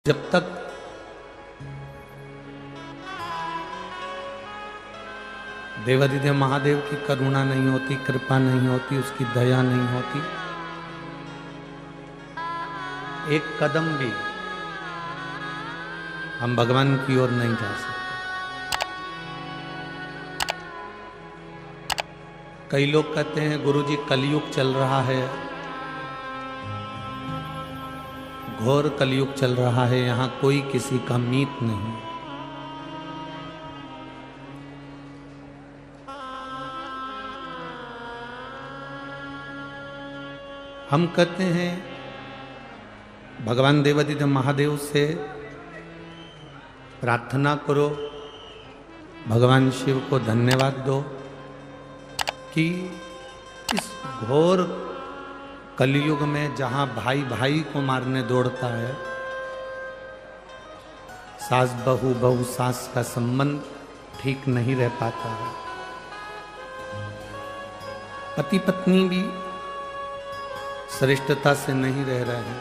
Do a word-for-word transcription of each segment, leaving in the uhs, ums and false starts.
जब तक देवाधिदेव महादेव की करुणा नहीं होती, कृपा नहीं होती, उसकी दया नहीं होती, एक कदम भी हम भगवान की ओर नहीं जा सकते। कई लोग कहते हैं गुरुजी कलयुग चल रहा है, घोर कलयुग चल रहा है, यहां कोई किसी का मीत नहीं। हम कहते हैं भगवान देवाधिदेव महादेव से प्रार्थना करो, भगवान शिव को धन्यवाद दो कि इस घोर कलयुग में जहां भाई भाई को मारने दौड़ता है, सास बहू बहू सास का संबंध ठीक नहीं रह पाता है, पति पत्नी भी श्रेष्ठता से नहीं रह रहे हैं,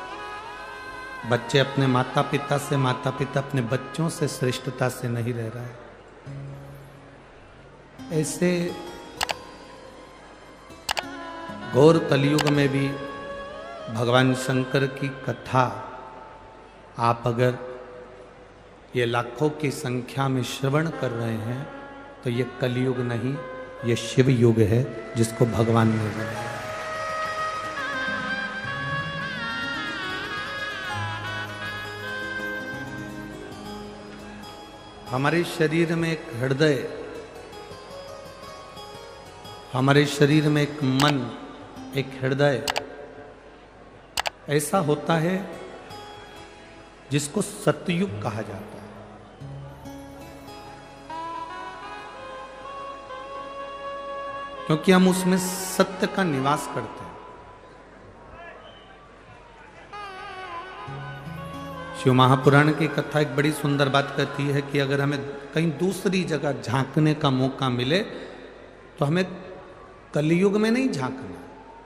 बच्चे अपने माता पिता से, माता पिता अपने बच्चों से श्रेष्ठता से नहीं रह रहे हैं। ऐसे घोर कलयुग में भी भगवान शंकर की कथा आप अगर ये लाखों की संख्या में श्रवण कर रहे हैं तो ये कलयुग नहीं, ये शिव युग है जिसको भगवान ने बनाया। हमारे शरीर में एक हृदय, हमारे शरीर में एक मन, एक हृदय ऐसा होता है जिसको सतयुग कहा जाता है। क्योंकि हम उसमें सत्य का निवास करते हैं। शिव महापुराण की कथा एक बड़ी सुंदर बात कहती है कि अगर हमें कहीं दूसरी जगह झांकने का मौका मिले तो हमें कलयुग में नहीं झांकना।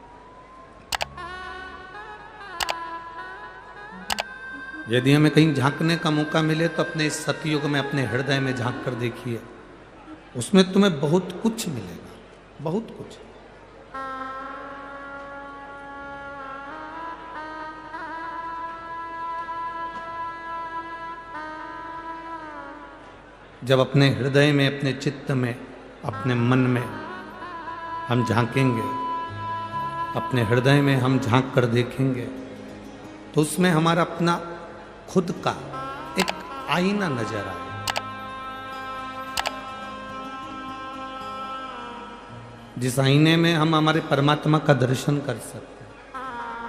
यदि हमें कहीं झांकने का मौका मिले तो अपने इस सतयुग में, अपने हृदय में झांक कर देखिए, उसमें तुम्हें बहुत कुछ मिलेगा, बहुत कुछ। जब अपने हृदय में, अपने चित्त में, अपने मन में हम झांकेंगे, अपने हृदय में हम झांक कर देखेंगे तो उसमें हमारा अपना खुद का एक आईना नजर आए, जिस आईने में हम हमारे परमात्मा का दर्शन कर सकते हैं।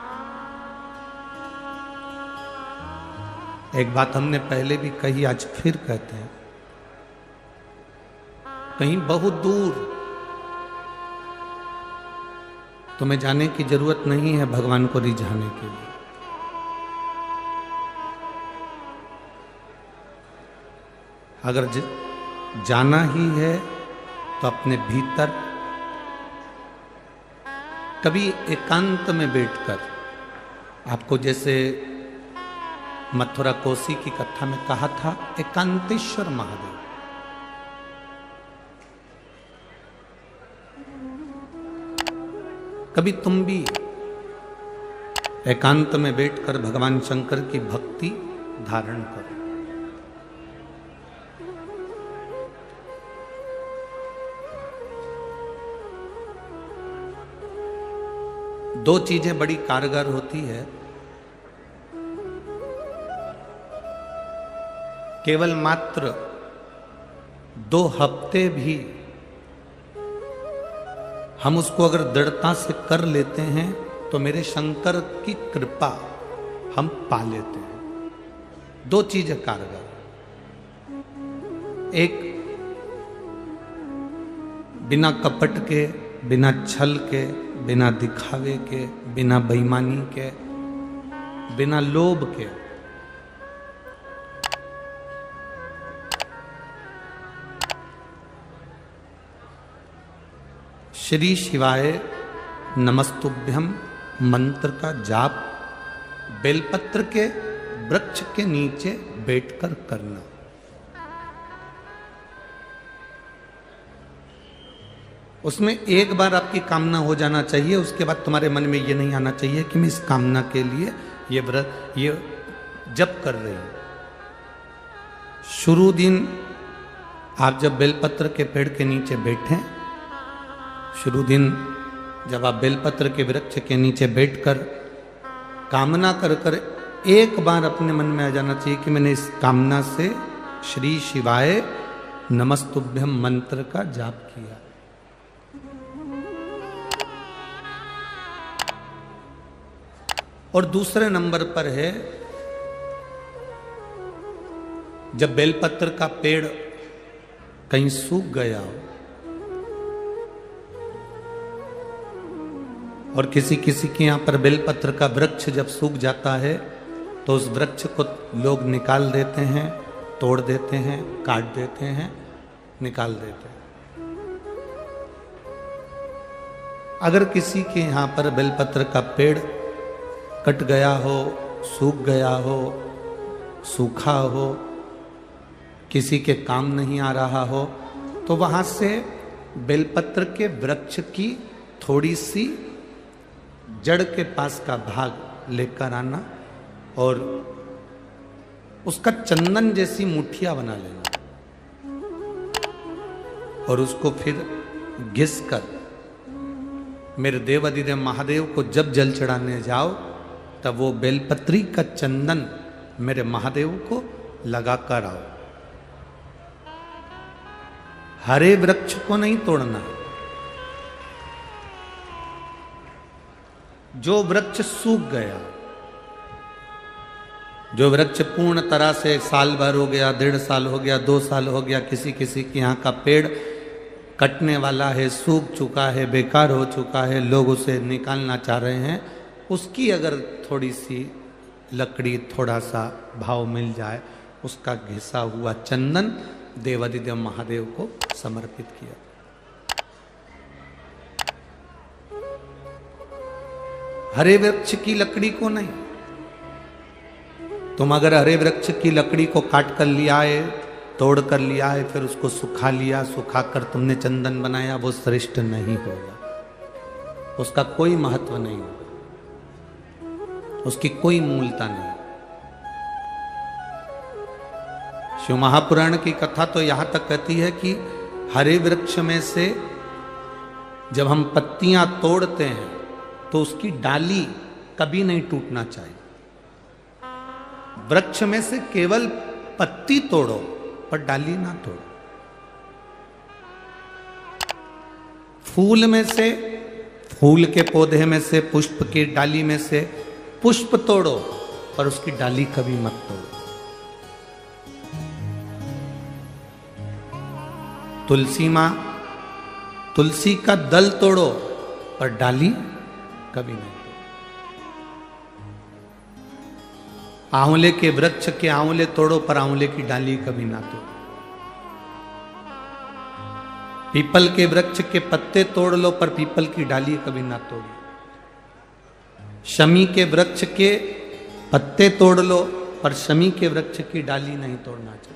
एक बात हमने पहले भी कही, आज फिर कहते हैं, कहीं बहुत दूर तुम्हें जाने की जरूरत नहीं है भगवान को रिझाने के लिए। अगर जाना ही है तो अपने भीतर कभी एकांत में बैठकर, आपको जैसे मथुरा कोसी की कथा में कहा था, एकांतेश्वर महादेव, कभी तुम भी एकांत में बैठकर भगवान शंकर की भक्ति धारण करो। दो चीजें बड़ी कारगर होती है, केवल मात्र दो हफ्ते भी हम उसको अगर दृढ़ता से कर लेते हैं तो मेरे शंकर की कृपा हम पा लेते हैं। दो चीजें कारगर, एक बिना कपट के, बिना छल के, बिना दिखावे के, बिना बेईमानी के, बिना लोभ के श्री शिवाय नमस्तुभ्यम मंत्र का जाप बेलपत्र के वृक्ष के नीचे बैठकर करना। उसमें एक बार आपकी कामना हो जाना चाहिए, उसके बाद तुम्हारे मन में ये नहीं आना चाहिए कि मैं इस कामना के लिए ये व्रत ये जप कर रही हूं। शुरू दिन आप जब बेलपत्र के पेड़ के नीचे बैठे, शुरू दिन जब आप बेलपत्र के वृक्ष के नीचे बैठकर कामना कर कर एक बार अपने मन में आ जाना चाहिए कि मैंने इस कामना से श्री शिवाय नमस्तुभ्यम मंत्र का जाप किया। और दूसरे नंबर पर है, जब बेलपत्र का पेड़ कहीं सूख गया हो और किसी किसी के यहां पर बेलपत्र का वृक्ष जब सूख जाता है तो उस वृक्ष को लोग निकाल देते हैं, तोड़ देते हैं, काट देते हैं, निकाल देते हैं। अगर किसी के यहां पर बेलपत्र का पेड़ कट गया हो, सूख गया हो, सूखा हो, किसी के काम नहीं आ रहा हो, तो वहां से बेलपत्र के वृक्ष की थोड़ी सी जड़ के पास का भाग लेकर आना और उसका चंदन जैसी मुठिया बना लेना और उसको फिर घिस कर मेरे देव अधिदेव महादेव को जब जल चढ़ाने जाओ तब वो बेलपत्री का चंदन मेरे महादेव को लगा कर आओ। हरे वृक्ष को नहीं तोड़ना। जो वृक्ष सूख गया, जो वृक्ष पूर्ण तरह से साल भर हो गया, डेढ़ साल हो गया, दो साल हो गया, किसी किसी के यहाँ का पेड़ कटने वाला है, सूख चुका है, बेकार हो चुका है, लोग उसे निकालना चाह रहे हैं, उसकी अगर थोड़ी सी लकड़ी, थोड़ा सा भाव मिल जाए, उसका घिसा हुआ चंदन देवादिदेव महादेव को समर्पित किया। हरे वृक्ष की लकड़ी को नहीं। तुम अगर हरे वृक्ष की लकड़ी को काट कर लिया है, तोड़ कर लिया है, फिर उसको सुखा लिया, सुखा कर तुमने चंदन बनाया, वो श्रेष्ठ नहीं होगा, उसका कोई महत्व नहीं होगा, उसकी कोई मूलता नहीं। शिव महापुराण की कथा तो यहां तक कहती है कि हरे वृक्ष में से जब हम पत्तियां तोड़ते हैं तो उसकी डाली कभी नहीं टूटना चाहिए। वृक्ष में से केवल पत्ती तोड़ो पर डाली ना तोड़ो। फूल में से, फूल के पौधे में से, पुष्प की डाली में से पुष्प तोड़ो पर उसकी डाली कभी मत तोड़ो। तुलसी मां, तुलसी का दल तोड़ो पर डाली कभी नहीं। आंवले के वृक्ष के आंवले तोड़ो पर आंवले की डाली कभी ना तोड़ो। पीपल के वृक्ष के पत्ते तोड़ लो पर पीपल की डाली कभी ना तोड़ो। शमी के वृक्ष के पत्ते तोड़ लो पर शमी के वृक्ष की डाली नहीं तोड़ना चाहिए।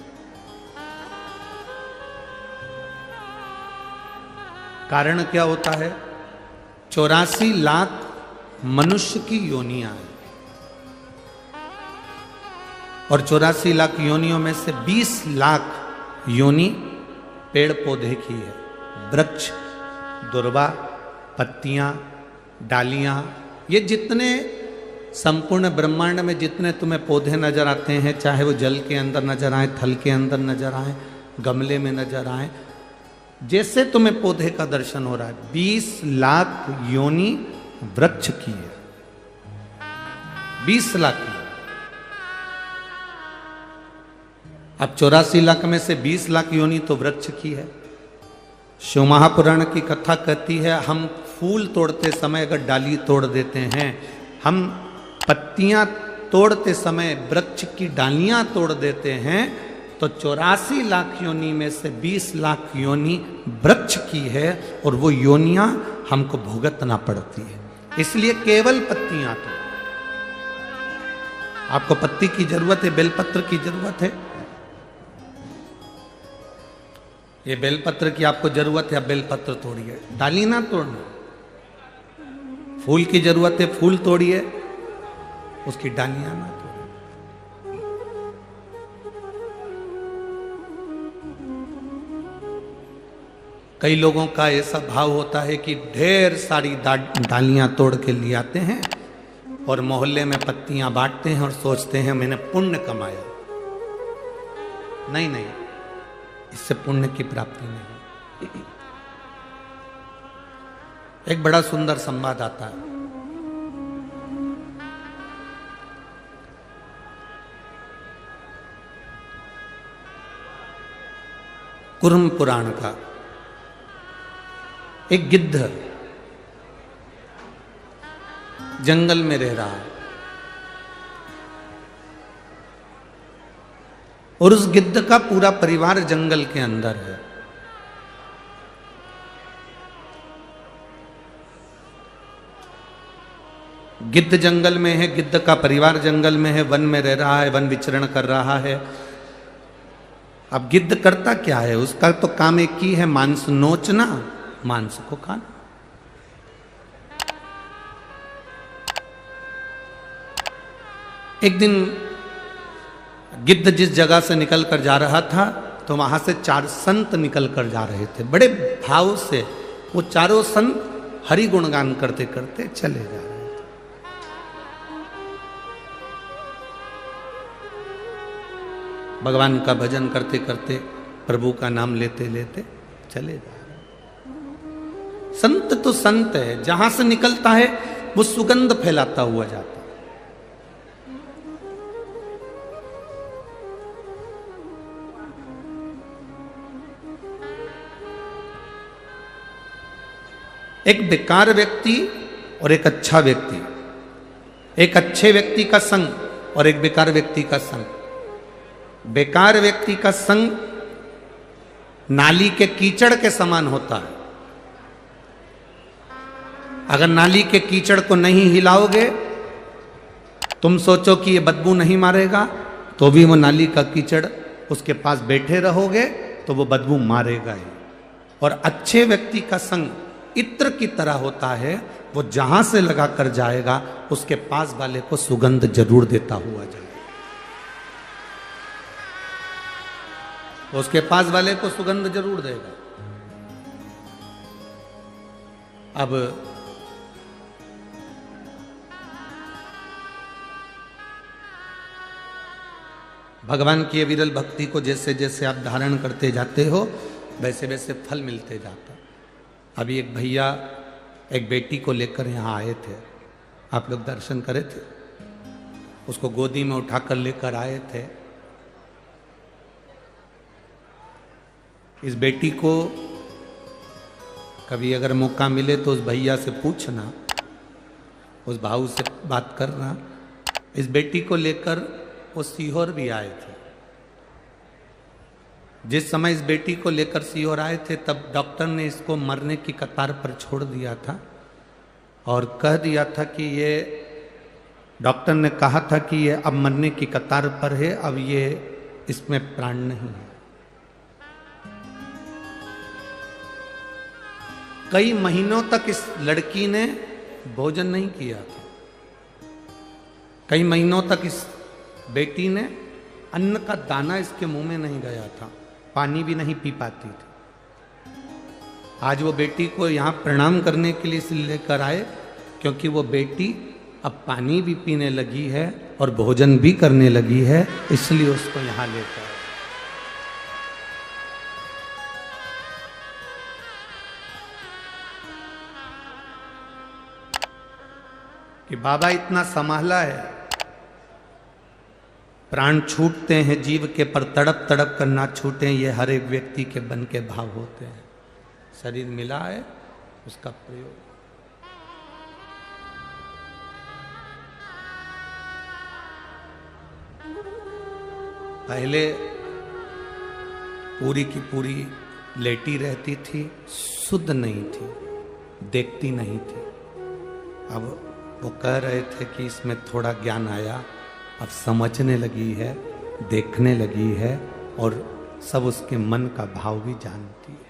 कारण क्या होता है? चौरासी लाख मनुष्य की योनियां हैं और चौरासी लाख योनियों में से बीस लाख योनि पेड़ पौधे की है। वृक्ष, दुर्वा, पत्तियां, डालियां, ये जितने संपूर्ण ब्रह्मांड में जितने तुम्हें पौधे नजर आते हैं, चाहे वो जल के अंदर नजर आए, थल के अंदर नजर आए, गमले में नजर आए, जैसे तुम्हें पौधे का दर्शन हो रहा है, बीस लाख योनि वृक्ष की है। बीस लाख की। अब चौरासी लाख में से बीस लाख योनि तो वृक्ष की है। शिव महापुराण की कथा कहती है, हम फूल तोड़ते समय अगर डाली तोड़ देते हैं, हम पत्तियां तोड़ते समय वृक्ष की डालियां तोड़ देते हैं, तो चौरासी लाख योनि में से बीस लाख योनि वृक्ष की है और वो योनियां हमको भुगतना पड़ती है। इसलिए केवल पत्तियां तोड़ो। आपको पत्ती की जरूरत है, बेलपत्र की जरूरत है। ये बेलपत्र की आपको जरूरत है, आप बेलपत्र तोड़िए, डाली ना तोड़ना। फूल की जरूरत है, फूल तोड़िए, उसकी डालियां ना तोड़िए। कई लोगों का ऐसा भाव होता है कि ढेर सारी डालियां तोड़ के ले आते हैं और मोहल्ले में पत्तियां बांटते हैं और सोचते हैं मैंने पुण्य कमाया। नहीं नहीं, इससे पुण्य की प्राप्ति नहीं। एक बड़ा सुंदर संवाद आता है। कुर्म पुराण का। एक गिद्ध जंगल में रह रहा है और उस गिद्ध का पूरा परिवार जंगल के अंदर है। गिद्ध जंगल में है, गिद्ध का परिवार जंगल में है, वन में रह रहा है, वन विचरण कर रहा है। अब गिद्ध करता क्या है? उसका तो काम एक ही है, मांस नोचना, मांस को खाना। एक दिन गिद्ध जिस जगह से निकल कर जा रहा था तो वहां से चार संत निकल कर जा रहे थे। बड़े भाव से वो चारों संत हरि गुणगान करते करते चले जा रहे थे। भगवान का भजन करते करते, प्रभु का नाम लेते लेते चले जा रहे। संत तो संत है, जहां से निकलता है वो सुगंध फैलाता हुआ जाता है। एक बेकार व्यक्ति और एक अच्छा व्यक्ति, एक अच्छे व्यक्ति का संग और एक बेकार व्यक्ति का संग। बेकार व्यक्ति का संग नाली के कीचड़ के समान होता है। अगर नाली के कीचड़ को नहीं हिलाओगे, तुम सोचो कि ये बदबू नहीं मारेगा, तो भी वो नाली का कीचड़ उसके पास बैठे रहोगे तो वो बदबू मारेगा ही। और अच्छे व्यक्ति का संग इत्र की तरह होता है, वो जहां से लगा कर जाएगा उसके पास वाले को सुगंध जरूर देता हुआ जाएगा। उसके पास वाले को सुगंध जरूर देगा। अब भगवान की विरल भक्ति को जैसे जैसे आप धारण करते जाते हो वैसे वैसे फल मिलते जाता। अभी एक भैया एक बेटी को लेकर यहाँ आए थे, आप लोग दर्शन करे थे। उसको गोदी में उठाकर लेकर आए थे। इस बेटी को कभी अगर मौका मिले तो उस भैया से पूछना, उस भाऊ से बात करना। इस बेटी को लेकर वो सीहोर भी आए थे। जिस समय इस बेटी को लेकर सीहोर आए थे तब डॉक्टर ने इसको मरने की कतार पर छोड़ दिया था और कह दिया था कि ये, डॉक्टर ने कहा था कि ये अब मरने की कतार पर है, अब ये इसमें प्राण नहीं है। कई महीनों तक इस लड़की ने भोजन नहीं किया था। कई महीनों तक इस बेटी ने अन्न का दाना इसके मुंह में नहीं गया था, पानी भी नहीं पी पाती थी। आज वो बेटी को यहाँ प्रणाम करने के लिए इसलिए लेकर आए क्योंकि वो बेटी अब पानी भी पीने लगी है और भोजन भी करने लगी है, इसलिए उसको यहाँ लेकर आए। कि बाबा इतना संभाला है, प्राण छूटते हैं जीव के पर तड़प तड़प कर ना छूटे, ये हर एक व्यक्ति के मन के भाव होते हैं। शरीर मिला है उसका प्रयोग। पहले पूरी की पूरी लेटी रहती थी, शुद्ध नहीं थी, देखती नहीं थी। अब वो कह रहे थे कि इसमें थोड़ा ज्ञान आया, अब समझने लगी है, देखने लगी है और सब उसके मन का भाव भी जानती है।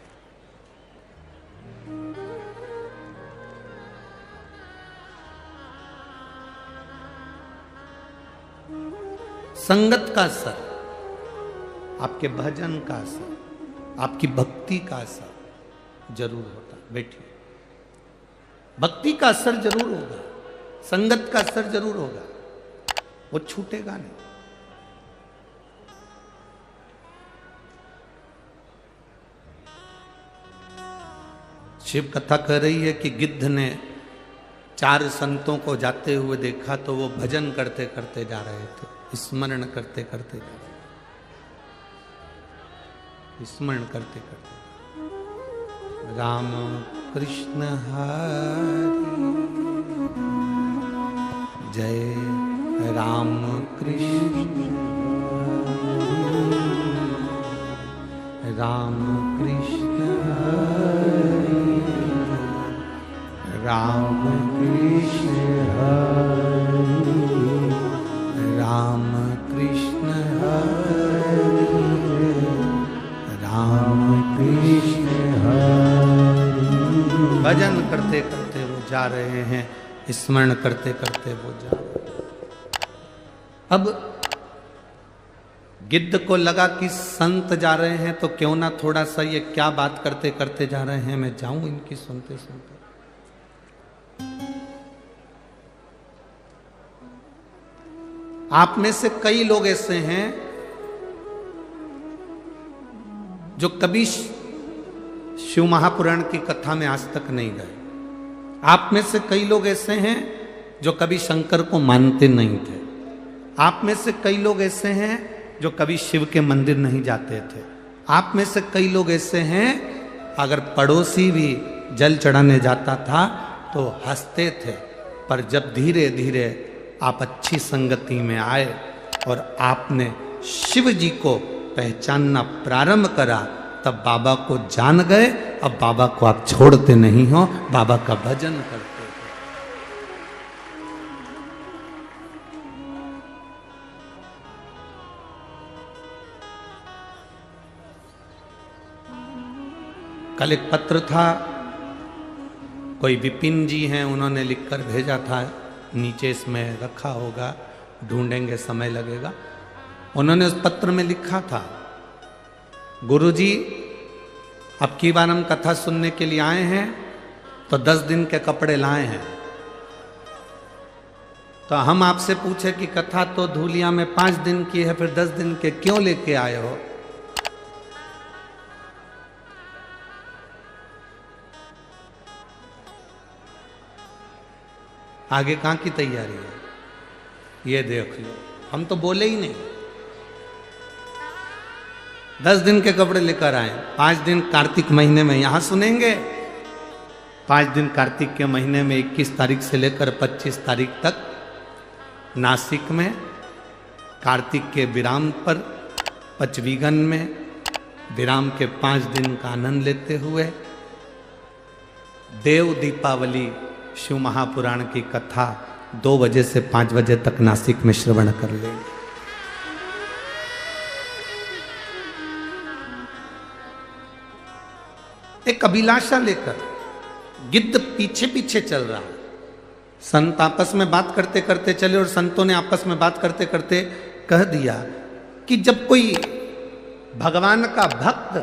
संगत का असर, आपके भजन का असर, आपकी भक्ति का असर जरूर होता है। बैठिए, भक्ति का असर जरूर होगा, संगत का असर जरूर होगा, वो छूटेगा नहीं। शिव कथा कह रही है कि गिद्ध ने चार संतों को जाते हुए देखा तो वो भजन करते करते जा रहे थे, स्मरण करते करते जा रहे थे, स्मरण करते करते। राम कृष्ण हरि जय राम कृष्ण राम कृष्ण हरि राम कृष्ण हरि राम कृष्ण हरि राम कृष्ण हरि। भजन करते करते वो जा रहे हैं, स्मरण करते करते वो जा रहे हैं। अब गिद्ध को लगा कि संत जा रहे हैं तो क्यों ना थोड़ा सा ये क्या बात करते करते जा रहे हैं, मैं जाऊं इनकी सुनते सुनते। आप में से कई लोग ऐसे हैं जो कभी शिव महापुराण की कथा में आज तक नहीं गए। आप में से कई लोग ऐसे हैं जो कभी शंकर को मानते नहीं थे। आप में से कई लोग ऐसे हैं जो कभी शिव के मंदिर नहीं जाते थे। आप में से कई लोग ऐसे हैं अगर पड़ोसी भी जल चढ़ाने जाता था तो हंसते थे, पर जब धीरे धीरे आप अच्छी संगति में आए और आपने शिव जी को पहचानना प्रारंभ करा तब बाबा को जान गए। अब बाबा को आप छोड़ते नहीं हो, बाबा का भजन करते हो। कल एक पत्र था, कोई विपिन जी हैं, उन्होंने लिखकर भेजा था, नीचे इसमें रखा होगा, ढूंढेंगे समय लगेगा। उन्होंने उस पत्र में लिखा था, गुरुजी अब की बार हम कथा सुनने के लिए आए हैं तो दस दिन के कपड़े लाए हैं। तो हम आपसे पूछे कि कथा तो धूलिया में पांच दिन की है, फिर दस दिन के क्यों लेके आए हो? आगे कहां की तैयारी है ये देख लो। हम तो बोले ही नहीं, दस दिन के कपड़े लेकर आए। पांच दिन कार्तिक महीने में यहां सुनेंगे, पांच दिन कार्तिक के महीने में इक्कीस तारीख से लेकर पच्चीस तारीख तक नासिक में कार्तिक के विराम पर पचवीगन में विराम के पांच दिन का आनंद लेते हुए देव दीपावली शिव महापुराण की कथा दो बजे से पांच बजे तक नासिक में श्रवण कर लेंगे। एक अभिलाषा लेकर गिद्ध पीछे पीछे चल रहा है। संत आपस में बात करते करते चले और संतों ने आपस में बात करते करते कह दिया कि जब कोई भगवान का भक्त,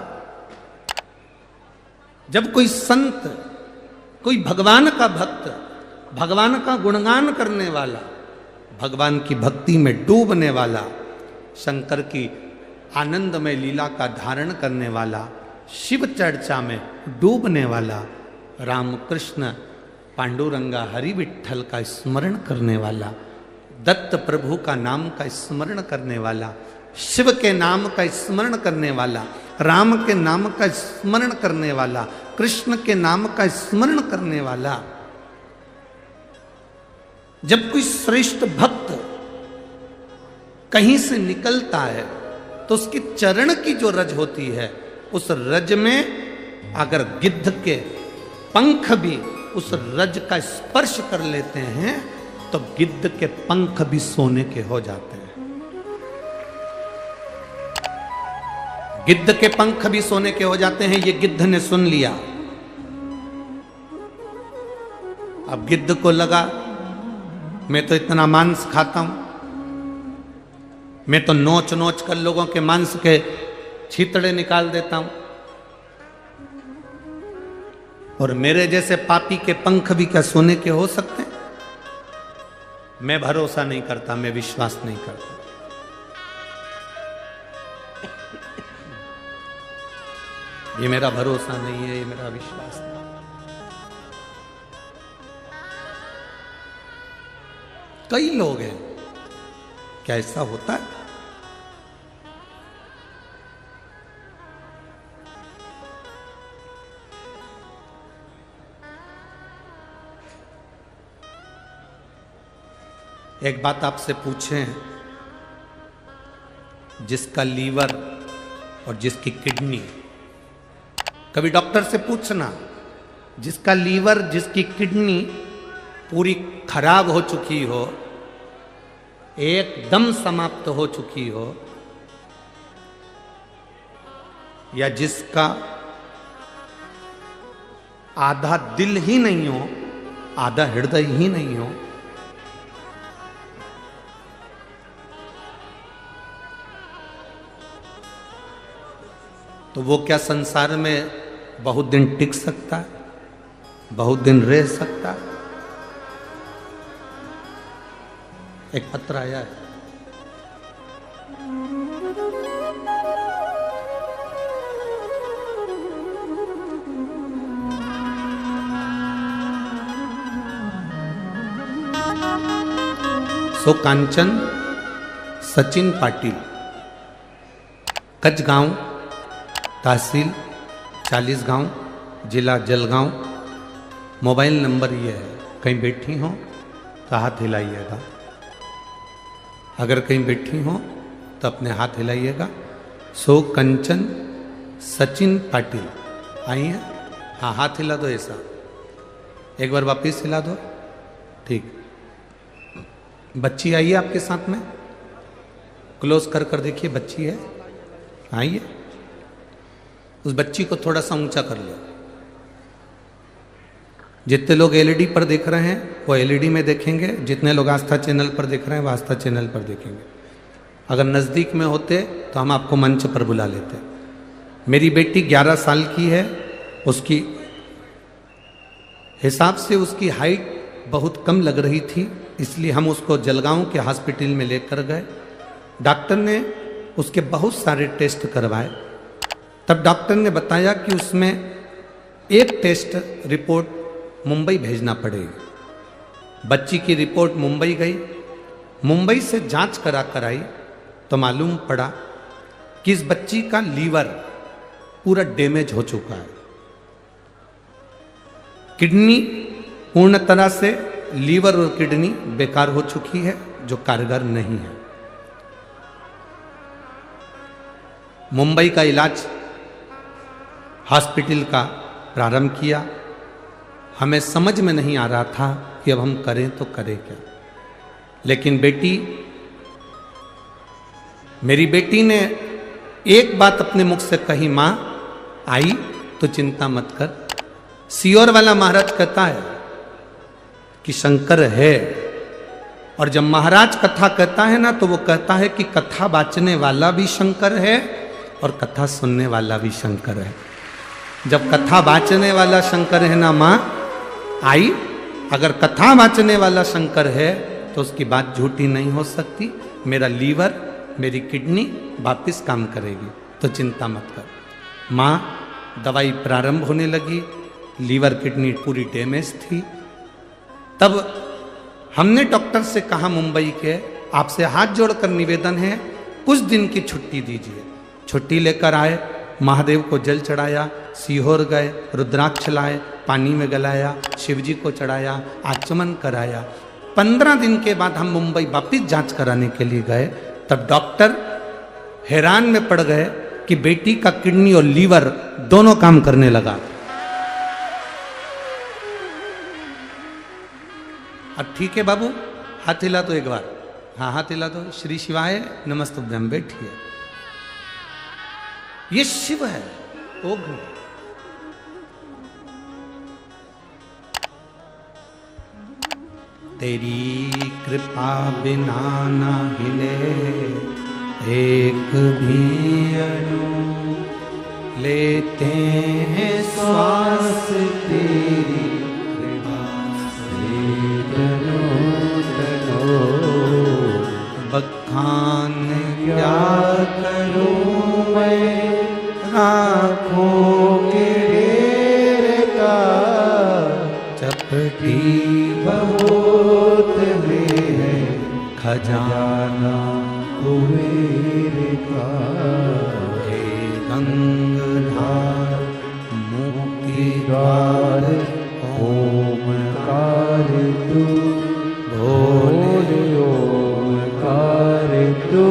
जब कोई संत, कोई भगवान का भक्त, भगवान का गुणगान करने वाला, भगवान की भक्ति में डूबने वाला, शंकर की आनंदमय लीला का धारण करने वाला, शिव चर्चा में डूबने वाला, रामकृष्ण पांडुरंगा हरि विठ्ठल का स्मरण करने वाला, दत्त प्रभु का नाम का स्मरण करने वाला, शिव के नाम का स्मरण करने वाला, राम के नाम का स्मरण करने वाला, कृष्ण के नाम का स्मरण करने वाला, जब कोई श्रेष्ठ भक्त कहीं से निकलता है तो उसके चरण की जो रज होती है, उस रज में अगर गिद्ध के पंख भी उस रज का स्पर्श कर लेते हैं तो गिद्ध के पंख भी सोने के हो जाते हैं। गिद्ध के पंख भी सोने के हो जाते हैं। ये गिद्ध ने सुन लिया। अब गिद्ध को लगा मैं तो इतना मांस खाता हूं, मैं तो नोच नोच कर लोगों के मांस के छीतड़े निकाल देता हूं, और मेरे जैसे पापी के पंख भी क्या सोने के हो सकते हैं? मैं भरोसा नहीं करता, मैं विश्वास नहीं करता। ये मेरा भरोसा नहीं है, ये मेरा विश्वास नहीं। कई लोग हैं, क्या ऐसा होता है? एक बात आपसे पूछें, जिसका लीवर और जिसकी किडनी, कभी डॉक्टर से पूछना, जिसका लीवर जिसकी किडनी पूरी खराब हो चुकी हो, एकदम समाप्त हो चुकी हो, या जिसका आधा दिल ही नहीं हो, आधा हृदय ही नहीं हो, तो वो क्या संसार में बहुत दिन टिक सकता है? बहुत दिन रह सकता है? एक पत्र आया है, सो कांचन सचिन पाटिल, कचगांव, तहसील चालीसगांव, जिला जलगांव। मोबाइल नंबर ये है, कहीं बैठी हो तो हाथ हिलाइएगा। अगर कहीं बैठी हो तो अपने हाथ हिलाइएगा। सो कंचन सचिन पाटिल आई है? हाँ, हाथ हिला दो ऐसा, एक बार वापिस हिला दो। ठीक, बच्ची आई है आपके साथ में? क्लोज कर कर देखिए, बच्ची है, आइए। उस बच्ची को थोड़ा सा ऊंचा कर लो। जितने लोग एलईडी पर देख रहे हैं वो एलईडी में देखेंगे, जितने लोग आस्था चैनल पर देख रहे हैं वो आस्था चैनल पर देखेंगे। अगर नज़दीक में होते तो हम आपको मंच पर बुला लेते। मेरी बेटी ग्यारह साल की है, उसकी हिसाब से उसकी हाइट बहुत कम लग रही थी, इसलिए हम उसको जलगांव के हॉस्पिटल में लेकर गए। डॉक्टर ने उसके बहुत सारे टेस्ट करवाए, तब डॉक्टर ने बताया कि उसमें एक टेस्ट रिपोर्ट मुंबई भेजना पड़ेगी। बच्ची की रिपोर्ट मुंबई गई, मुंबई से जांच करा कर आई तो मालूम पड़ा कि इस बच्ची का लीवर पूरा डैमेज हो चुका है। किडनी पूर्ण तरह से, लीवर और किडनी बेकार हो चुकी है, जो कारगर नहीं है। मुंबई का इलाज हॉस्पिटल का प्रारंभ किया। हमें समझ में नहीं आ रहा था कि अब हम करें तो करें क्या। लेकिन बेटी, मेरी बेटी ने एक बात अपने मुख से कही, मां आई तो चिंता मत कर। सियोर वाला महाराज कहता है कि शंकर है, और जब महाराज कथा कहता है ना तो वो कहता है कि कथा बाचने वाला भी शंकर है और कथा सुनने वाला भी शंकर है। जब कथा बाचने वाला शंकर है ना मां आई, अगर कथा बाचने वाला शंकर है तो उसकी बात झूठी नहीं हो सकती। मेरा लीवर, मेरी किडनी वापिस काम करेगी, तो चिंता मत कर। मां, दवाई प्रारंभ होने लगी, लीवर किडनी पूरी डैमेज थी। तब हमने डॉक्टर से कहा मुंबई के, आपसे हाथ जोड़कर निवेदन है कुछ दिन की छुट्टी दीजिए। छुट्टी लेकर आए, महादेव को जल चढ़ाया, सीहोर गए, रुद्राक्ष लाए, पानी में गलाया, शिवजी को चढ़ाया, आचमन कराया। पंद्रह दिन के बाद हम मुंबई वापिस जांच कराने के लिए गए, तब डॉक्टर हैरान में पड़ गए कि बेटी का किडनी और लीवर दोनों काम करने लगा। अब ठीक है बाबू, हाथ हिला तो एक बार, हाँ हाथ हिला तो। श्री शिवाय नमस्तुभ्यम, बैठिए। ये शिव है, ओघ। तेरी कृपा बिना ना हिले एक भी अणु, लेते हैं श्वास तेरी कृपा से तनो तनो। बखान क्या करूं मैं आँखों के ढेर का, चपटी बहुत है खजाना कुबेर का। हे गंगाधार मुक्ति द्वार ओमकार तू, भोले ओमकार तू।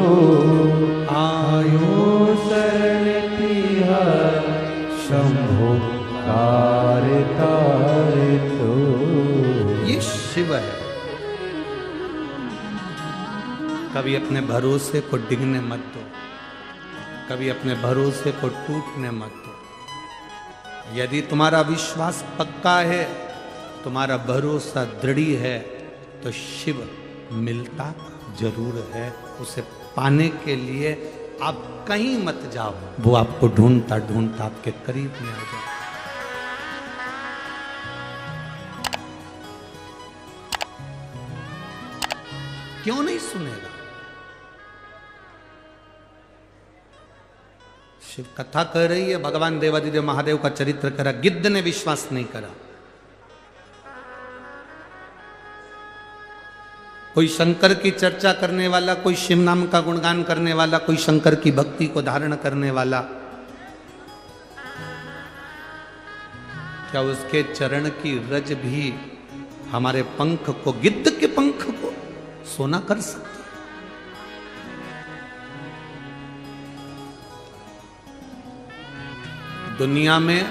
आयो शरण तिहार शंभो तार तार तो। ये शिव है। कभी अपने भरोसे को डिगने मत दो, कभी अपने भरोसे को टूटने मत दो। यदि तुम्हारा विश्वास पक्का है, तुम्हारा भरोसा दृढ़ है, तो शिव मिलता जरूर है। उसे पाने के लिए आप कहीं मत जाओ, वो आपको ढूंढता ढूंढता आपके करीब में आ जाए। क्यों नहीं सुनेगा? शिव कथा कह रही है, भगवान देवादिदेव महादेव का चरित्र करा, गिद्ध ने विश्वास नहीं करा। कोई शंकर की चर्चा करने वाला, कोई शिव नाम का गुणगान करने वाला, कोई शंकर की भक्ति को धारण करने वाला, क्या उसके चरण की रज भी हमारे पंख को, गिद्ध के पंख को सोना कर सकती? दुनिया में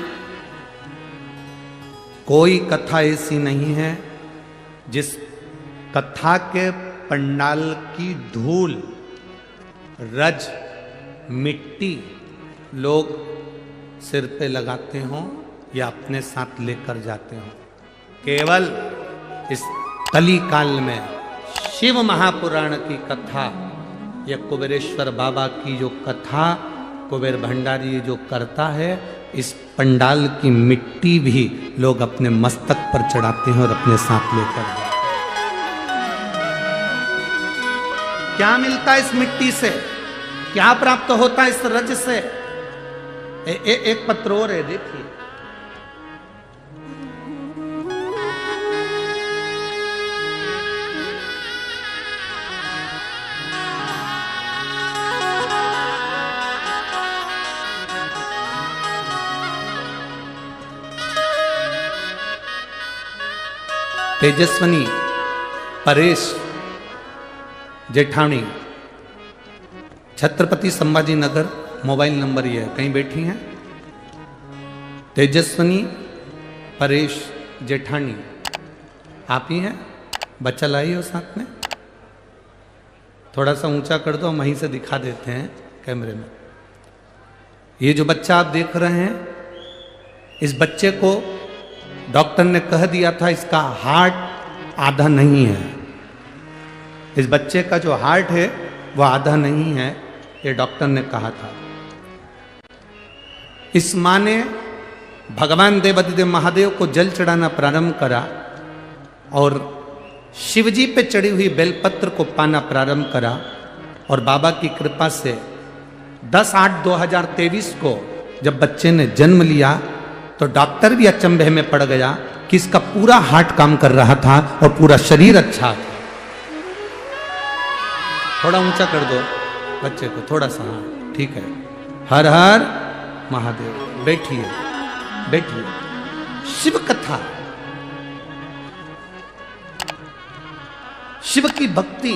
कोई कथा ऐसी नहीं है जिस कथा के पंडाल की धूल, रज, मिट्टी लोग सिर पे लगाते हों या अपने साथ लेकर जाते हों। केवल इस कली काल में शिव महापुराण की कथा या कुबेरेश्वर बाबा की जो कथा कुबेर भंडारी जो करता है, इस पंडाल की मिट्टी भी लोग अपने मस्तक पर चढ़ाते हैं और अपने साथ लेकर जाते हैं। क्या मिलता है इस मिट्टी से? क्या प्राप्त होता है इस रज से? ए, ए, एक पत्र और है, देखिए। तेजस्वनी परेश जेठानी, छत्रपति संभाजी नगर, मोबाइल नंबर ये है, कहीं बैठी हैं। तेजस्वनी परेश जेठानी, आप ही हैं? बच्चा लाई हो साथ में? थोड़ा सा ऊंचा कर दो, हम वहीं से दिखा देते हैं कैमरे में। ये जो बच्चा आप देख रहे हैं, इस बच्चे को डॉक्टर ने कह दिया था इसका हार्ट आधा नहीं है। इस बच्चे का जो हार्ट है वो आधा नहीं है, ये डॉक्टर ने कहा था। इस मां ने भगवान देवादिदेव महादेव को जल चढ़ाना प्रारंभ करा और शिवजी पे चढ़ी हुई बेलपत्र को पाना प्रारंभ करा, और बाबा की कृपा से दस आठ दो हजार तेईस को जब बच्चे ने जन्म लिया तो डॉक्टर भी अचंभे में पड़ गया कि इसका पूरा हार्ट काम कर रहा था और पूरा शरीर अच्छा था। थोड़ा ऊंचा कर दो बच्चे को, थोड़ा सा, हाँ ठीक है। हर हर महादेव। बैठिए बैठिए। शिव कथा, शिव की भक्ति,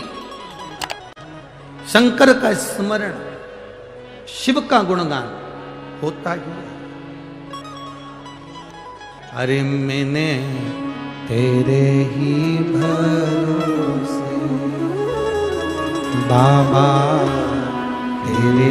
शंकर का स्मरण, शिव का गुणगान होता ही है। अरे मैंने तेरे ही भरोसे बाबा तेरे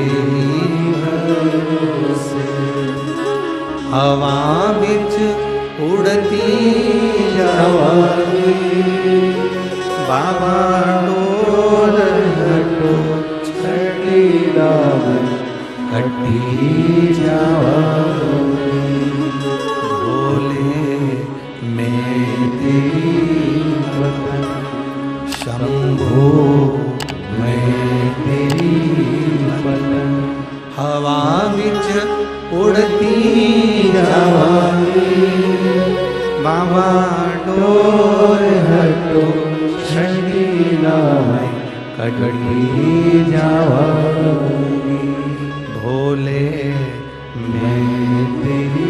भरोसे हवा बिच उड़ती जावांगी बाबा डोर हटो छड़ी राम कटी जावांगी भोले मैं तेरी भगत शंभो मैं तेरी भगत हवा बिच उड़ती जावांगी बाबा डोर हटो छड़ी राम कटी जावांगी भोले मैं तेरी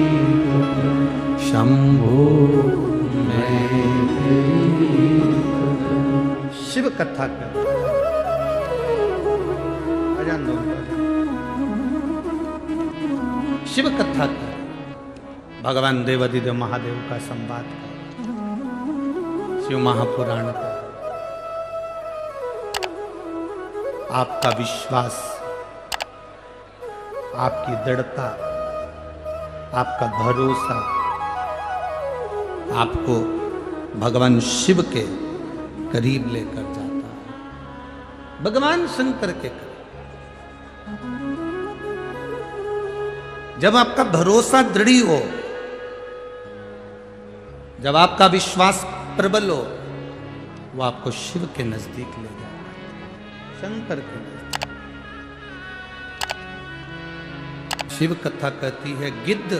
शंभो मैं तेरी शिव कथा कर अजान दो शिव कथा कर भगवान देवाधिदेव महादेव का संवाद कर शिव महापुराण का आपका विश्वास आपकी दृढ़ता आपका भरोसा आपको भगवान शिव के करीब लेकर जाता है भगवान शंकर के करीब जब आपका भरोसा दृढ़ हो जब आपका विश्वास प्रबल हो वो आपको शिव के नजदीक ले जाता है शंकर के नजदीक शिव कथा कहती है गिद्ध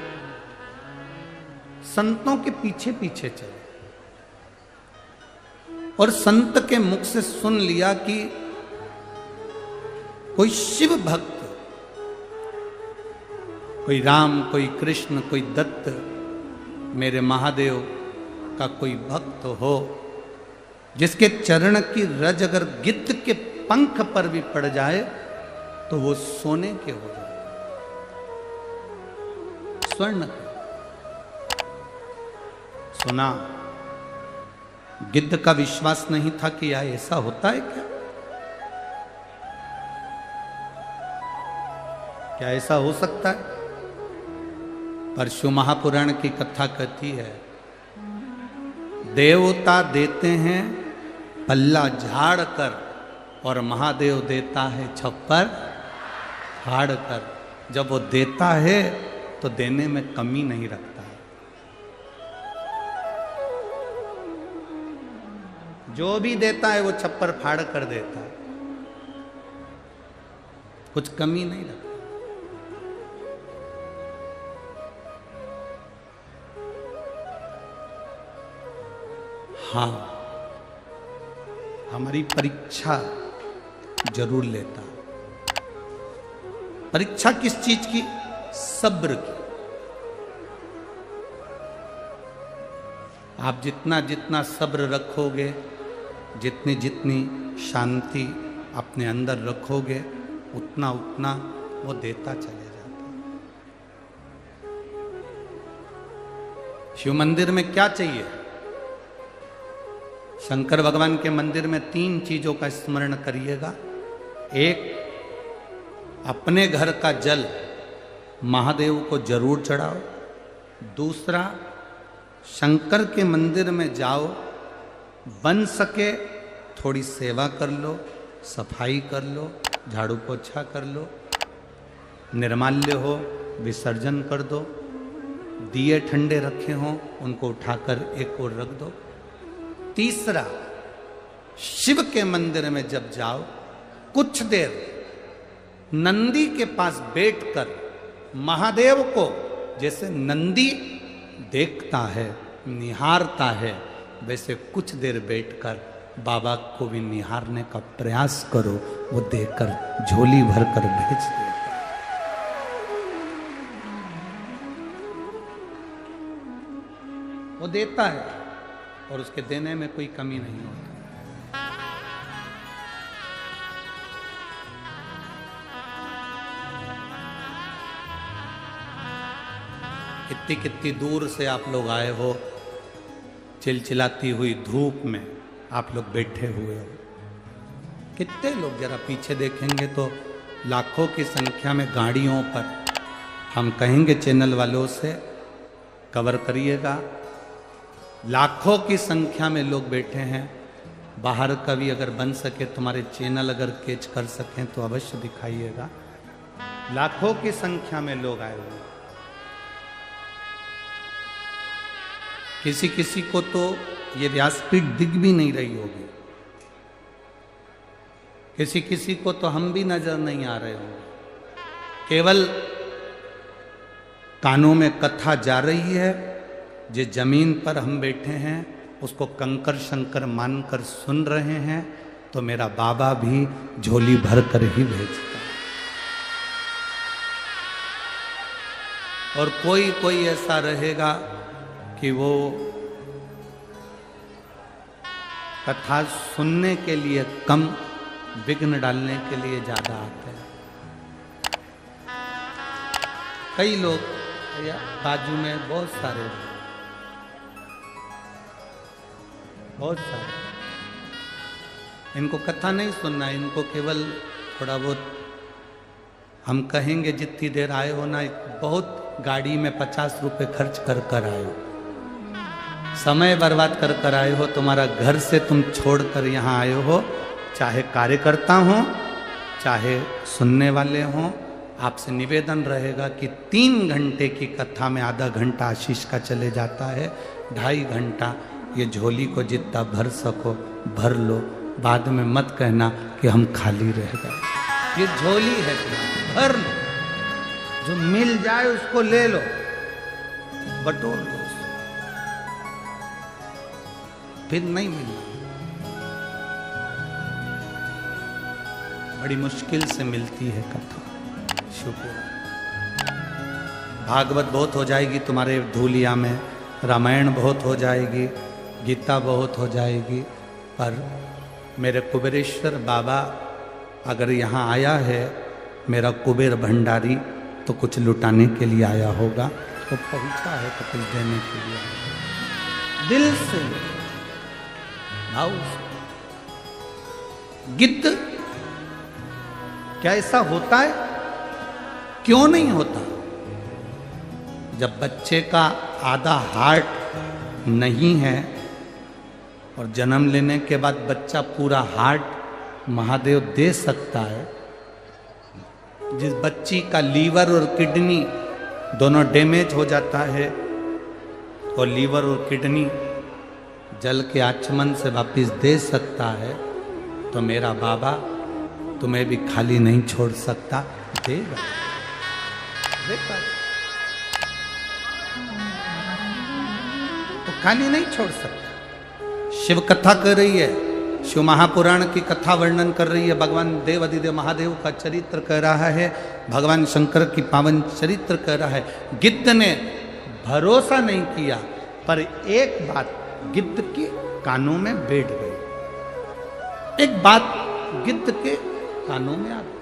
संतों के पीछे पीछे चले और संत के मुख से सुन लिया कि कोई शिव भक्त कोई राम कोई कृष्ण कोई दत्त मेरे महादेव का कोई भक्त हो जिसके चरण की रज अगर गिद्ध के पंख पर भी पड़ जाए तो वो सोने के हो जाए स्वर्ण सुना गिद्ध का विश्वास नहीं था कि यार ऐसा होता है क्या क्या ऐसा हो सकता है पर शिव महापुराण की कथा कहती है देवता देते हैं पल्ला झाड़ कर और महादेव देता है छप्पर फाड़ कर जब वो देता है तो देने में कमी नहीं रखता है जो भी देता है वो छप्पर फाड़ कर देता है कुछ कमी नहीं रखता हाँ हमारी परीक्षा जरूर लेता परीक्षा किस चीज की सब्र की आप जितना जितना सब्र रखोगे जितनी जितनी शांति अपने अंदर रखोगे उतना उतना वो देता चले जाता शिव मंदिर में क्या चाहिए शंकर भगवान के मंदिर में तीन चीजों का स्मरण करिएगा एक अपने घर का जल महादेव को जरूर चढ़ाओ दूसरा शंकर के मंदिर में जाओ बन सके थोड़ी सेवा कर लो सफाई कर लो झाड़ू पोछा कर लो निर्माल्य हो विसर्जन कर दो दिए ठंडे रखे हों उनको उठाकर एक ओर रख दो तीसरा शिव के मंदिर में जब जाओ कुछ देर नंदी के पास बैठकर महादेव को जैसे नंदी देखता है निहारता है वैसे कुछ देर बैठकर बाबा को भी निहारने का प्रयास करो वो देकर झोली भरकर भेज देता वो देता है और उसके देने में कोई कमी नहीं होती कितनी कितनी दूर से आप लोग आए हो चिलचिलाती हुई धूप में आप लोग बैठे हुए हो। कितने लोग जरा पीछे देखेंगे तो लाखों की संख्या में गाड़ियों पर, हम कहेंगे चैनल वालों से कवर करिएगा, लाखों की संख्या में लोग बैठे हैं। बाहर का भी अगर बन सके, तुम्हारे चैनल अगर कैच कर सकें तो अवश्य दिखाइएगा। लाखों की संख्या में लोग आए हुए। किसी किसी को तो ये व्यासपीठ दिख भी नहीं रही होगी, किसी किसी को तो हम भी नजर नहीं आ रहे होंगे। केवल कानों में कथा जा रही है, जिस जमीन पर हम बैठे हैं उसको कंकर शंकर मानकर सुन रहे हैं, तो मेरा बाबा भी झोली भर कर ही भेजता है। और कोई कोई ऐसा रहेगा कि वो कथा सुनने के लिए कम, विघ्न डालने के लिए ज्यादा आते हैं। कई लोग या बाजू में बहुत सारे बहुत सारे इनको कथा नहीं सुनना, इनको केवल थोड़ा बहुत, हम कहेंगे जितनी देर आए हो ना, बहुत गाड़ी में पचास रुपए खर्च कर कर आए हो, समय बर्बाद कर कर आए हो, तुम्हारा घर से तुम छोड़कर यहाँ आए हो। चाहे कार्यकर्ता हो चाहे सुनने वाले हों, आपसे निवेदन रहेगा कि तीन घंटे की कथा में आधा घंटा आशीष का चले जाता है, ढाई घंटा ये झोली को जितना भर सको भर लो। बाद में मत कहना कि हम खाली रह गए। ये झोली है, भर लो, जो मिल जाए उसको ले लो, बटोर लो, फिर नहीं मिलना। बड़ी मुश्किल से मिलती है कथा। शुक्र भागवत बहुत हो जाएगी तुम्हारे धूलिया में, रामायण बहुत हो जाएगी, गीता बहुत हो जाएगी, पर मेरे कुबेरेश्वर बाबा अगर यहाँ आया है, मेरा कुबेर भंडारी, तो कुछ लुटाने के लिए आया होगा, तो पहुंचा है तो कुछ देने के लिए आया। दिल से भाव से। गिद्ध क्या ऐसा होता है? क्यों नहीं होता? जब बच्चे का आधा हार्ट नहीं है और जन्म लेने के बाद बच्चा पूरा हार्ट महादेव दे सकता है, जिस बच्ची का लीवर और किडनी दोनों डैमेज हो जाता है और लीवर और किडनी जल के आचमन से वापिस दे सकता है, तो मेरा बाबा तुम्हें भी खाली नहीं छोड़ सकता, देगा, देगा। तो खाली नहीं छोड़ सकता। शिव कथा कर रही है, शिव महापुराण की कथा वर्णन कर रही है, भगवान देव अधिदेव महादेव का चरित्र कह रहा है, भगवान शंकर की पावन चरित्र कह रहा है। गिद्ध ने भरोसा नहीं किया, पर एक बात गिद्ध के कानों में बैठ गई, एक बात गिद्ध के कानों में आ गई।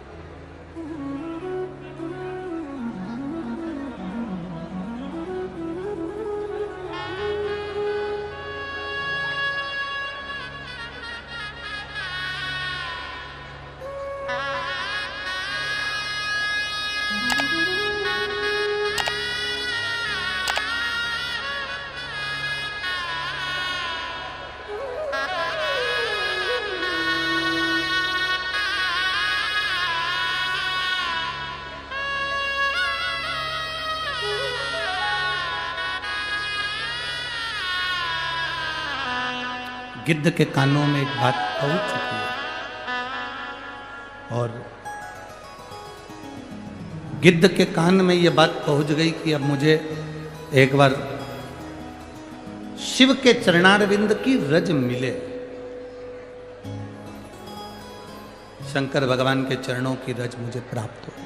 गिद्ध के कानों में एक बात पहुंच चुकी है, और गिद्ध के कान में यह बात पहुंच गई कि अब मुझे एक बार शिव के चरणारविंद की रज मिले, शंकर भगवान के चरणों की रज मुझे प्राप्त हो।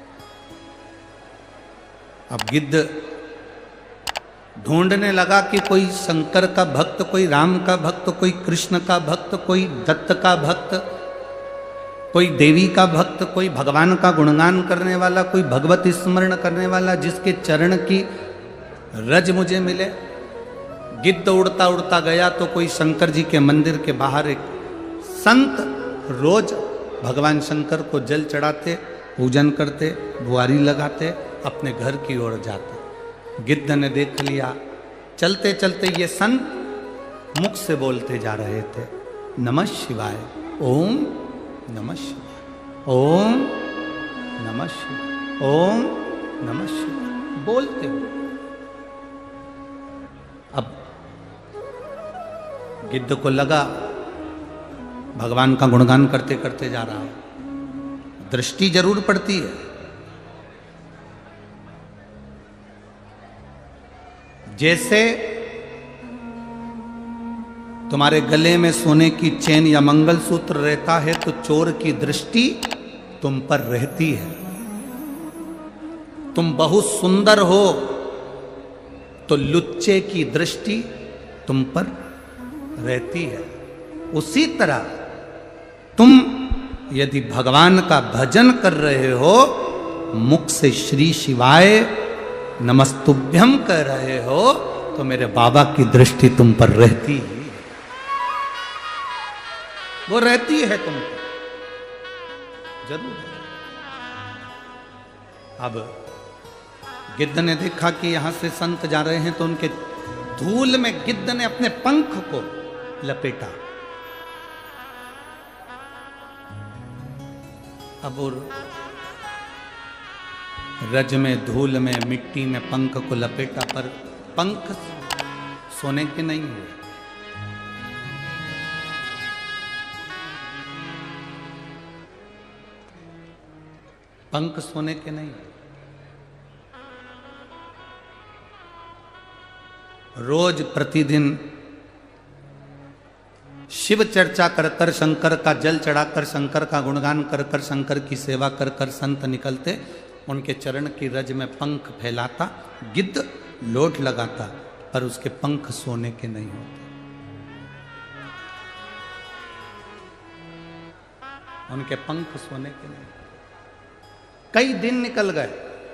अब गिद्ध ढूंढने लगा कि कोई शंकर का भक्त, कोई राम का भक्त, कोई कृष्ण का भक्त, कोई दत्त का भक्त, कोई देवी का भक्त, कोई भगवान का गुणगान करने वाला, कोई भगवत स्मरण करने वाला, जिसके चरण की रज मुझे मिले। गिद्ध उड़ता उड़ता गया तो कोई शंकर जी के मंदिर के बाहर एक संत रोज भगवान शंकर को जल चढ़ाते, पूजन करते, बुआरी लगाते, अपने घर की ओर जाते। गिद्ध ने देख लिया, चलते चलते ये संत मुख से बोलते जा रहे थे, नमः शिवाय, ओम नमः शिवाय, ओम नमः शिवाय, ओम नमः शिवाय बोलते हो। अब गिद्ध को लगा भगवान का गुणगान करते करते जा रहा है, दृष्टि जरूर पड़ती है। जैसे तुम्हारे गले में सोने की चेन या मंगलसूत्र रहता है तो चोर की दृष्टि तुम पर रहती है। तुम बहुत सुंदर हो तो लुच्चे की दृष्टि तुम पर रहती है। उसी तरह तुम यदि भगवान का भजन कर रहे हो, मुख से श्री शिवाय नमस्तुभ्यम कर रहे हो, तो मेरे बाबा की दृष्टि तुम पर रहती ही, वो रहती है तुम पर जरूर। अब गिद्ध ने देखा कि यहां से संत जा रहे हैं तो उनके धूल में गिद्ध ने अपने पंख को लपेटा। अब वो रज में, धूल में, मिट्टी में पंख को लपेटा, पर पंख सोने के नहीं हुए। पंख सोने के नहीं। रोज प्रतिदिन शिव चर्चा कर कर, शंकर का जल चढ़ाकर, शंकर का गुणगान कर कर, शंकर की सेवा कर कर संत निकलते, उनके चरण की रज में पंख फैलाता, गिद्ध लोट लगाता, पर उसके पंख सोने के नहीं होते। उनके पंख सोने के नहीं। कई दिन निकल गए,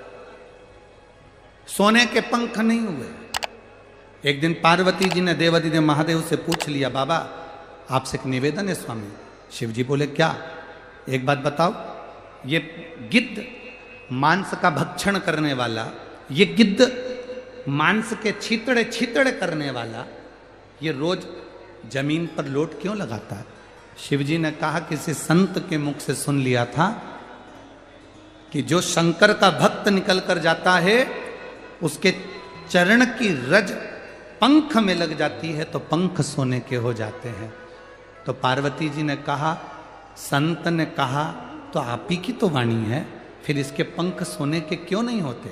सोने के पंख नहीं हुए। एक दिन पार्वती जी ने देवाधिदेव महादेव से पूछ लिया, बाबा आपसे एक निवेदन है स्वामी। शिव जी बोले, क्या? एक बात बताओ, ये गिद्ध मांस का भक्षण करने वाला, ये गिद्ध मांस के छीतड़े छीतड़े करने वाला, ये रोज जमीन पर लोट क्यों लगाता है? शिव जी ने कहा, किसी संत के मुख से सुन लिया था कि जो शंकर का भक्त निकल कर जाता है, उसके चरण की रज पंख में लग जाती है तो पंख सोने के हो जाते हैं। तो पार्वती जी ने कहा, संत ने कहा तो आप ही की तो वाणी है, फिर इसके पंख सोने के क्यों नहीं होते?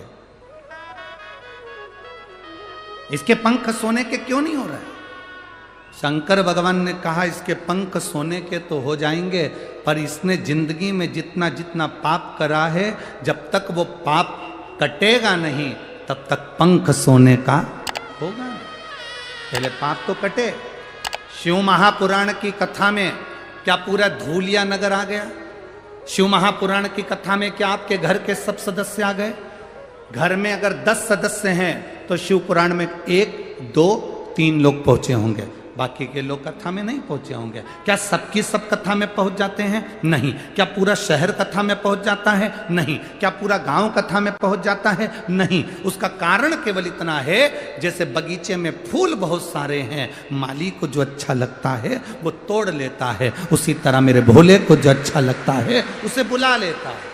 इसके पंख सोने के क्यों नहीं हो रहे? शंकर भगवान ने कहा, इसके पंख सोने के तो हो जाएंगे, पर इसने जिंदगी में जितना जितना पाप करा है, जब तक वो पाप कटेगा नहीं तब तक पंख सोने का होगा। पहले पाप तो कटे। शिव महापुराण की कथा में क्या पूरा धूलिया नगर आ गया? शिव महापुराण की कथा में क्या आपके घर के सब सदस्य आ गए? घर में अगर दस सदस्य हैं तो शिव पुराण में एक, दो, तीन लोग पहुंचे होंगे, बाकी के लोग कथा में नहीं पहुंचे होंगे। क्या सबकी सब कथा में पहुंच जाते हैं? नहीं। क्या पूरा शहर कथा में पहुंच जाता है? नहीं। क्या पूरा गांव कथा में पहुंच जाता है? नहीं। उसका कारण केवल इतना है, जैसे बगीचे में फूल बहुत सारे हैं, माली को जो अच्छा लगता है वो तोड़ लेता है, उसी तरह मेरे भोले को जो अच्छा लगता है उसे बुला लेता है।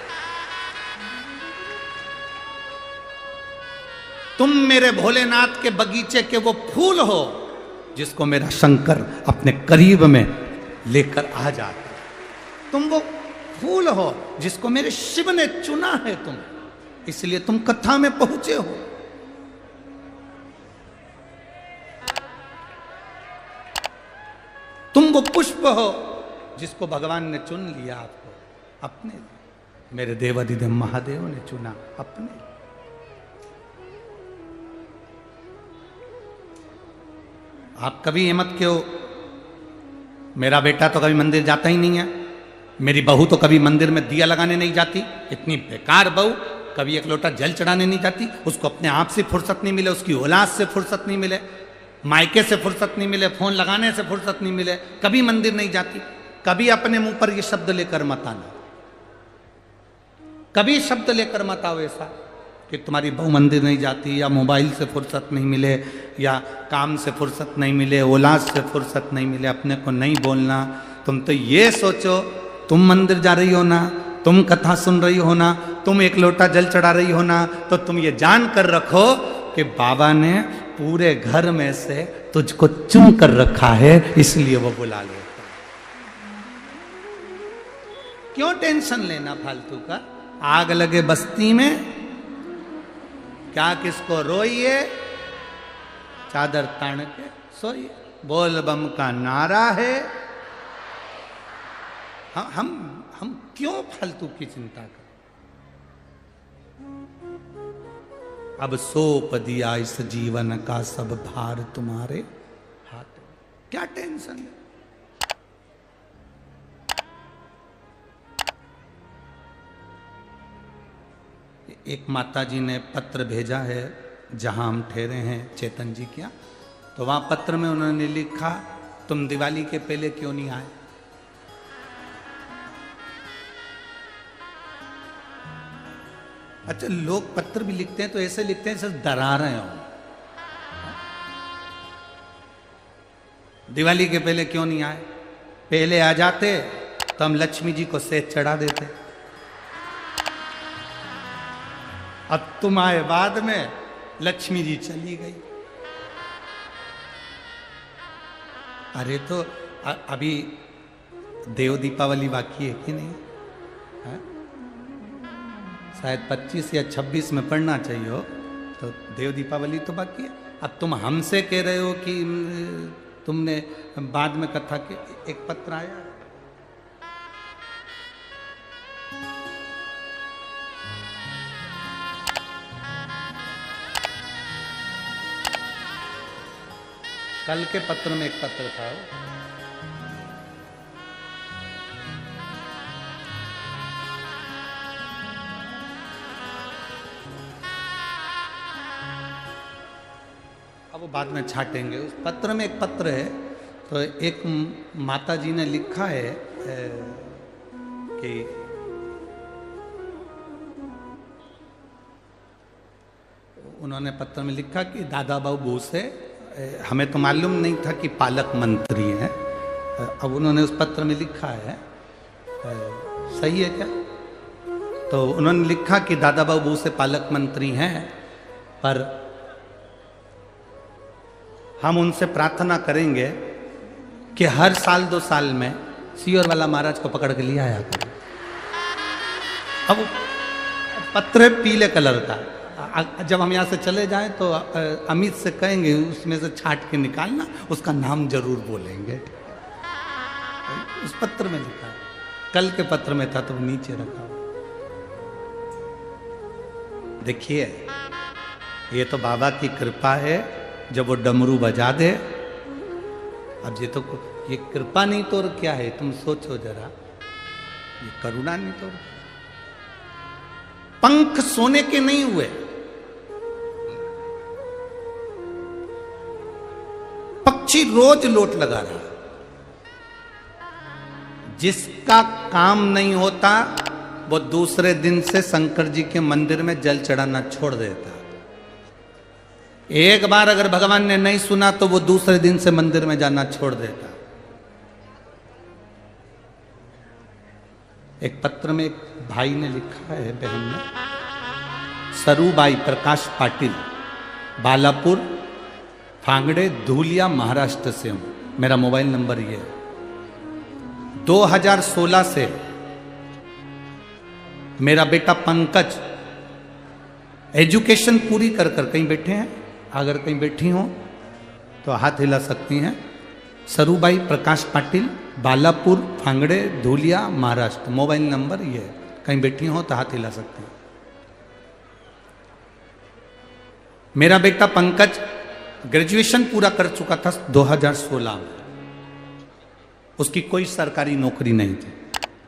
तुम मेरे भोलेनाथ के बगीचे के वो फूल हो जिसको मेरा शंकर अपने करीब में लेकर आ जाता। तुम वो फूल हो जिसको मेरे शिव ने चुना है, तुम इसलिए तुम कथा में पहुंचे हो। तुम वो पुष्प हो जिसको भगवान ने चुन लिया आपको अपने। मेरे देवाधिदेव महादेव ने चुना अपने। आप कभी हिम्मत क्यों? मेरा बेटा तो कभी मंदिर जाता ही नहीं है, मेरी बहू तो कभी मंदिर में दिया लगाने नहीं जाती, इतनी बेकार बहू, कभी एक लोटा जल चढ़ाने नहीं जाती, उसको अपने आप से फुर्सत नहीं मिले, उसकी औलाद से फुर्सत नहीं मिले। मायके से फुर्सत नहीं मिले, फोन लगाने से फुर्सत नहीं मिले, कभी मंदिर नहीं जाती, कभी अपने मुंह पर ये शब्द लेकर मत आना, कभी शब्द लेकर मत आओ ऐसा कि तुम्हारी बहू मंदिर नहीं जाती, या मोबाइल से फुर्सत नहीं मिले, या काम से फुर्सत नहीं मिले, औलाद से फुर्सत नहीं मिले। अपने को नहीं बोलना। तुम तो ये सोचो, तुम मंदिर जा रही हो ना, तुम कथा सुन रही हो ना, तुम एक लोटा जल चढ़ा रही हो ना, तो तुम ये जान कर रखो कि बाबा ने पूरे घर में से तुझको चुन कर रखा है, इसलिए वो बुला ले। क्यों टेंशन लेना फालतू का? आग लगे बस्ती में, क्या किसको रोइए, चादर तान के सोइए। बोल बम का नारा है। हम हम हम क्यों फालतू की चिंता करें? अब सौंप दिया इस जीवन का सब भार तुम्हारे हाथ, क्या टेंशन है? एक माता जी ने पत्र भेजा है जहां हम ठहरे हैं चेतन जी क्या, तो वहां पत्र में उन्होंने लिखा, तुम दिवाली के पहले क्यों नहीं आए? अच्छा, लोग पत्र भी लिखते हैं तो ऐसे लिखते हैं जैसे डरा रहे हो। दिवाली के पहले क्यों नहीं आए? पहले आ जाते तो हम लक्ष्मी जी को सेज चढ़ा देते। अब तुम आए बाद में, लक्ष्मी जी चली गई। अरे तो अभी देव दीपावली बाकी है कि नहीं? है? शायद पच्चीस या छब्बीस में पढ़ना चाहिए हो, तो देव दीपावली तो बाकी है। अब तुम हमसे कह रहे हो कि तुमने बाद में कथा के, एक पत्र आया, कल के पत्र में एक पत्र था, अब वो बाद में छाटेंगे। उस पत्र में एक पत्र है, तो एक माता जी ने लिखा है कि उन्होंने पत्र में लिखा कि दादा बाबू से, हमें तो मालूम नहीं था कि पालक मंत्री हैं, अब उन्होंने उस पत्र में लिखा है, सही है क्या? तो उन्होंने लिखा कि दादा बाबू से पालक मंत्री हैं, पर हम उनसे प्रार्थना करेंगे कि हर साल दो साल में सियोर वाला महाराज को पकड़ के ले आया करें। अब पत्र है पीले कलर का, जब हम यहाँ से चले जाएं तो अमित से कहेंगे उसमें से छाट के निकालना, उसका नाम जरूर बोलेंगे। उस पत्र में लिखा है, कल के पत्र में था तो नीचे रखा। देखिए, ये तो बाबा की कृपा है, जब वो डमरू बजा दे। अब ये तो ये कृपा नहीं तो और क्या है? तुम सोचो जरा, ये करुणा नहीं तो। पंख सोने के नहीं हुए, पक्षी रोज लोट लगा रहा। जिसका काम नहीं होता वो दूसरे दिन से शंकर जी के मंदिर में जल चढ़ाना छोड़ देता। एक बार अगर भगवान ने नहीं सुना तो वो दूसरे दिन से मंदिर में जाना छोड़ देता। एक पत्र में एक भाई ने लिखा है, बहन ने, सरूबाई प्रकाश पाटिल, बालापुर फांगड़े धूलिया महाराष्ट्र से हूं, मेरा मोबाइल नंबर ये है। दो हज़ार सोलह से मेरा बेटा पंकज एजुकेशन पूरी कर कर, कहीं बैठे हैं, अगर कहीं बैठी हो तो हाथ हिला सकती हैं, सरूबाई प्रकाश पाटिल, बालापुर फांगड़े धूलिया महाराष्ट्र, मोबाइल नंबर ये है, कहीं बैठी हो तो हाथ हिला सकती हैं। मेरा बेटा पंकज ग्रेजुएशन पूरा कर चुका था दो हज़ार सोलह में, उसकी कोई सरकारी नौकरी नहीं थी।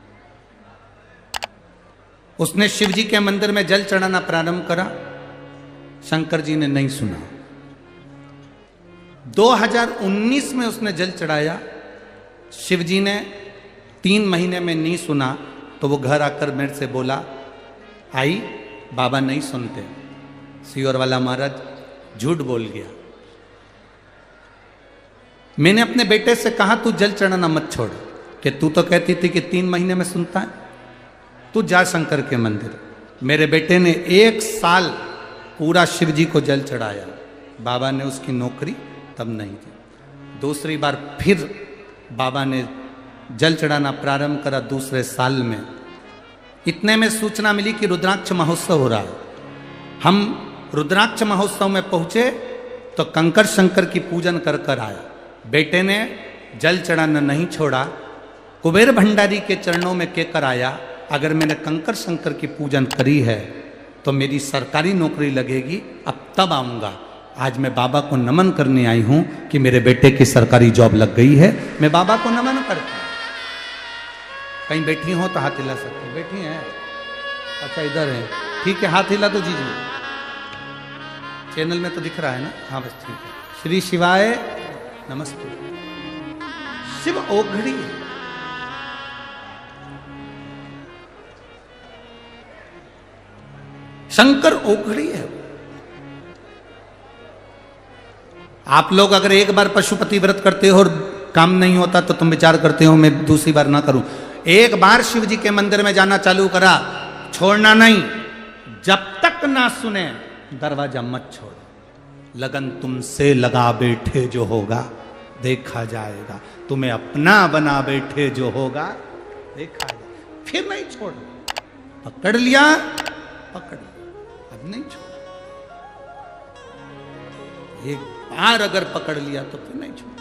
उसने शिव जी के मंदिर में जल चढ़ाना प्रारंभ करा, शंकर जी ने नहीं सुना। दो हज़ार उन्नीस में उसने जल चढ़ाया। शिवजी ने तीन महीने में नहीं सुना तो वो घर आकर मेरे से बोला, आई बाबा नहीं सुनते। सियोर वाला महाराज झूठ बोल गया। मैंने अपने बेटे से कहा तू जल चढ़ाना मत छोड़, कि तू तो कहती थी कि तीन महीने में सुनता है, तू जा शंकर के मंदिर। मेरे बेटे ने एक साल पूरा शिव जी को जल चढ़ाया। बाबा ने उसकी नौकरी तब नहीं दी। दूसरी बार फिर बाबा ने जल चढ़ाना प्रारंभ करा दूसरे साल में। इतने में सूचना मिली कि रुद्राक्ष महोत्सव हो रहा है। हम रुद्राक्ष महोत्सव में पहुंचे तो कंकर शंकर की पूजन कर कर आया। बेटे ने जल चढ़ाना नहीं छोड़ा, कुबेर भंडारी के चरणों में केकर आया, अगर मैंने कंकर शंकर की पूजन करी है तो मेरी सरकारी नौकरी लगेगी, अब तब आऊंगा। आज मैं बाबा को नमन करने आई हूं कि मेरे बेटे की सरकारी जॉब लग गई है। मैं बाबा को नमन करता हूं। कहीं बैठी हो तो हाथ हिला सकते। बैठी हैं? अच्छा इधर है, ठीक है, हाथ हिला तो जीजिए। चैनल में तो दिख रहा है ना? हाँ बस ठीक है। श्री शिवाय नमस्ते। शिव ओघड़ी है। शंकर ओघड़ी है। आप लोग अगर एक बार पशुपति व्रत करते हो और काम नहीं होता तो तुम विचार करते हो मैं दूसरी बार ना करूं। एक बार शिव जी के मंदिर में जाना चालू करा, छोड़ना नहीं। जब तक ना सुने दरवाजा मत छोड़ो। लगन तुमसे लगा बैठे जो होगा देखा जाएगा, तुम्हें अपना बना बैठे जो होगा देखा जाएगा। फिर नहीं छोड़ो। पकड़ लिया पकड़ लिया, अब नहीं छोड़ो। एक बार अगर पकड़ लिया तो फिर नहीं छोड़ो।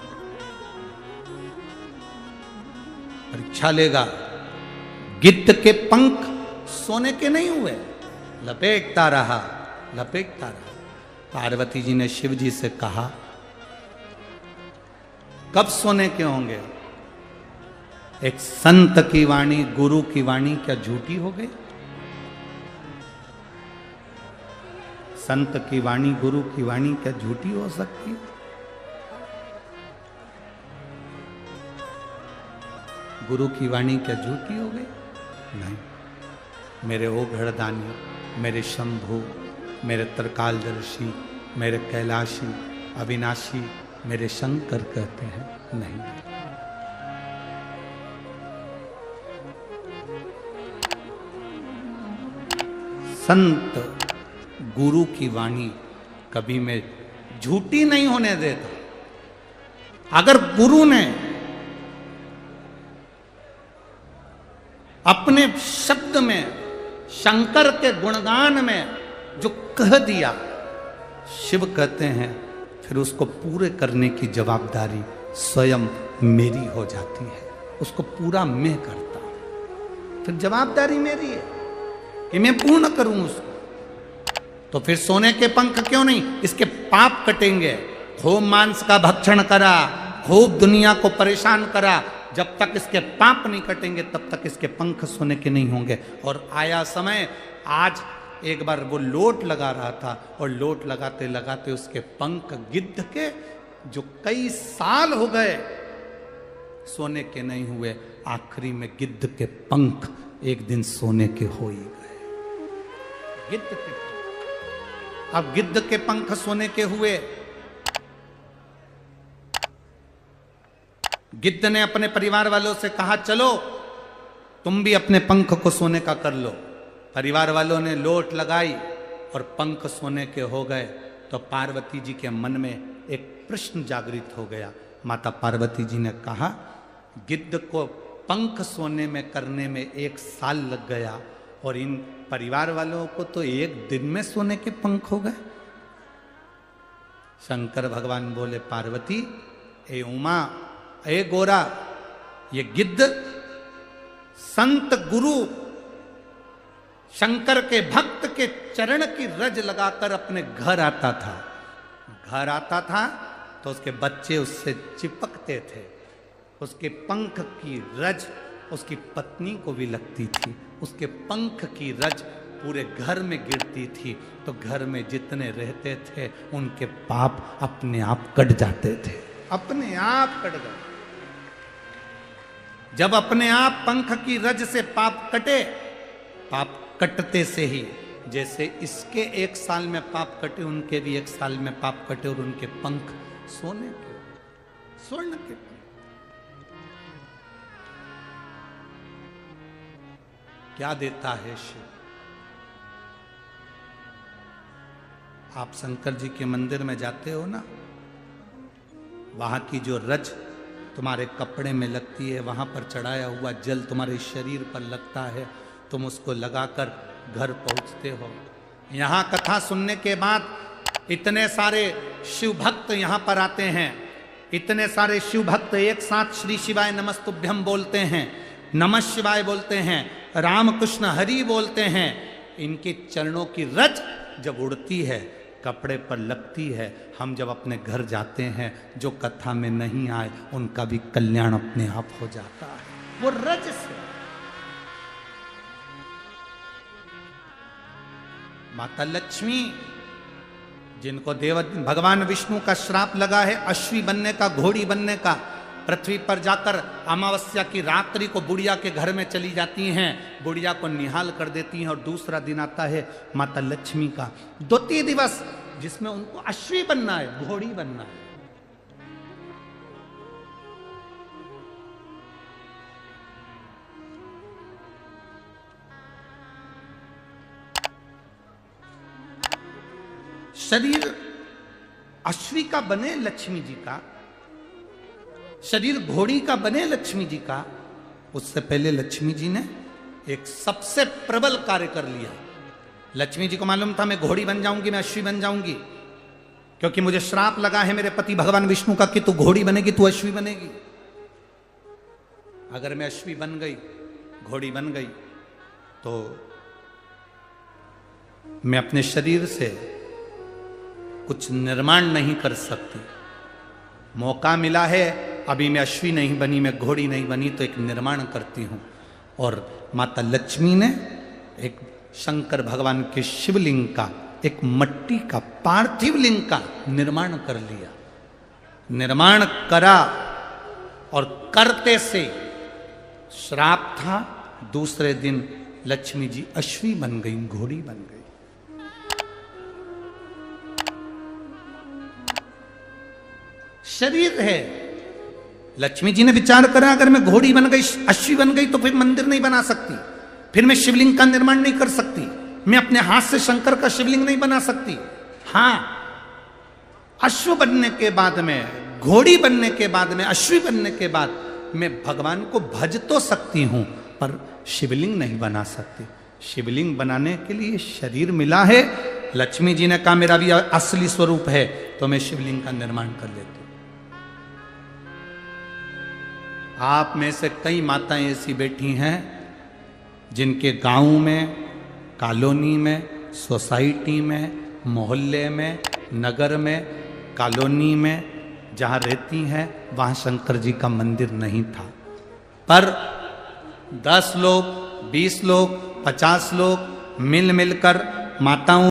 परीक्षा लेगा। गिद्ध के पंख सोने के नहीं हुए, लपेटता रहा लपेटता रहा। पार्वती जी ने शिव जी से कहा, कब सोने के होंगे? एक संत की वाणी, गुरु की वाणी क्या झूठी हो गई? संत की वाणी, गुरु की वाणी क्या झूठी हो सकती? गुरु की वाणी क्या झूठी हो गई? नहीं। मेरे ओघड़दानी, मेरे शंभु, मेरे त्रिकालदर्शी, मेरे कैलाशी, अविनाशी, मेरे शंकर कहते हैं नहीं। संत गुरु की वाणी कभी मैं झूठी नहीं होने देता। अगर गुरु ने अपने शब्द में शंकर के गुणगान में जो कह दिया, शिव कहते हैं फिर उसको पूरे करने की जवाबदारी स्वयं मेरी हो जाती है। उसको पूरा मैं करता हूं, फिर जवाबदारी मेरी है कि मैं पूर्ण करूं उसको। तो फिर सोने के पंख क्यों नहीं? इसके पाप कटेंगे। खूब मांस का भक्षण करा, खूब दुनिया को परेशान करा, जब तक इसके पाप नहीं कटेंगे तब तक इसके पंख सोने के नहीं होंगे। और आया समय, आज एक बार वो लोट लगा रहा था और लोट लगाते लगाते उसके पंख गिद्ध के जो कई साल हो गए सोने के नहीं हुए, आखिरी में गिद्ध के पंख एक दिन सोने के हो ही गए। गिद्ध के अब गिद्ध के पंख सोने के हुए। गिद्ध ने अपने परिवार वालों से कहा, चलो तुम भी अपने पंख को सोने का कर लो। परिवार वालों ने लोट लगाई और पंख सोने के हो गए। तो पार्वती जी के मन में एक प्रश्न जागृत हो गया। माता पार्वती जी ने कहा, गिद्ध को पंख सोने में करने में एक साल लग गया और इन परिवार वालों को तो एक दिन में सोने के पंख हो गए। शंकर भगवान बोले, पार्वती, ए उमा, ए गोरा, ये गिद्ध संत गुरु शंकर के भक्त के चरण की रज लगाकर अपने घर आता था। घर आता था तो उसके बच्चे उससे चिपकते थे। उसके पंख की रज उसकी पत्नी को भी लगती थी। उसके पंख की रज पूरे घर में गिरती थी तो घर में जितने रहते थे उनके पाप अपने आप कट जाते थे, अपने आप कट गए। जब अपने आप पंख की रज से पाप कटे, पाप कटते से ही जैसे इसके एक साल में पाप कटे, उनके भी एक साल में पाप कटे और उनके पंख सोने के, स्वर्ण के। क्या देता है शिव? आप शंकर जी के मंदिर में जाते हो ना, वहां की जो रज तुम्हारे कपड़े में लगती है, वहां पर चढ़ाया हुआ जल तुम्हारे शरीर पर लगता है, तुम उसको लगाकर घर पहुंचते हो। यहां कथा सुनने के बाद इतने सारे शिव भक्त यहां पर आते हैं, इतने सारे शिव भक्त एक साथ श्री शिवाय नमस्तुभ्यम बोलते हैं, नमः शिवाय बोलते हैं, राम कृष्ण हरि बोलते हैं। इनके चरणों की रज जब उड़ती है, कपड़े पर लगती है, हम जब अपने घर जाते हैं, जो कथा में नहीं आए उनका भी कल्याण अपने आप हो जाता है, वो रज से। माता लक्ष्मी जिनको देव भगवान विष्णु का श्राप लगा है अश्वी बनने का, घोड़ी बनने का, पृथ्वी पर जाकर अमावस्या की रात्रि को बुढ़िया के घर में चली जाती हैं, बुढ़िया को निहाल कर देती हैं, और दूसरा दिन आता है माता लक्ष्मी का द्वितीय दिवस, जिसमें उनको अश्वी बनना है, घोड़ी बनना है। शरीर अश्वी का बने लक्ष्मी जी का, शरीर घोड़ी का बने लक्ष्मी जी का, उससे पहले लक्ष्मी जी ने एक सबसे प्रबल कार्य कर लिया। लक्ष्मी जी को मालूम था मैं घोड़ी बन जाऊंगी, मैं अश्वी बन जाऊंगी, क्योंकि मुझे श्राप लगा है मेरे पति भगवान विष्णु का कि तू घोड़ी बनेगी, तू अश्वी बनेगी। अगर मैं अश्वी बन गई, घोड़ी बन गई, तो मैं अपने शरीर से कुछ निर्माण नहीं कर सकती। मौका मिला है, अभी मैं अश्वी नहीं बनी, मैं घोड़ी नहीं बनी, तो एक निर्माण करती हूं। और माता लक्ष्मी ने एक शंकर भगवान के शिवलिंग का, एक मट्टी का, पार्थिव लिंग का निर्माण कर लिया। निर्माण करा और करते से श्राप था, दूसरे दिन लक्ष्मी जी अश्वी बन गई, घोड़ी बन गई। शरीर है, लक्ष्मी जी ने विचार करा अगर मैं घोड़ी बन गई, अश्वी बन गई, तो फिर मंदिर नहीं बना सकती, फिर मैं शिवलिंग का निर्माण नहीं कर सकती, मैं अपने हाथ से शंकर का शिवलिंग नहीं बना सकती। हां, अश्व बनने के बाद में, घोड़ी बनने के बाद में, अश्वी बनने के बाद मैं भगवान को भज तो सकती हूं, पर शिवलिंग नहीं बना सकती। शिवलिंग बनाने के लिए शरीर मिला है। लक्ष्मी जी ने कहा मेरा भी असली स्वरूप है, तो मैं शिवलिंग का निर्माण कर लेती हूं। आप में से कई माताएं ऐसी बैठी हैं जिनके गांव में, कॉलोनी में, सोसाइटी में, मोहल्ले में, नगर में, कॉलोनी में जहां रहती हैं वहां शंकर जी का मंदिर नहीं था, पर दस लोग, बीस लोग, पचास लोग मिल मिलकर माताओं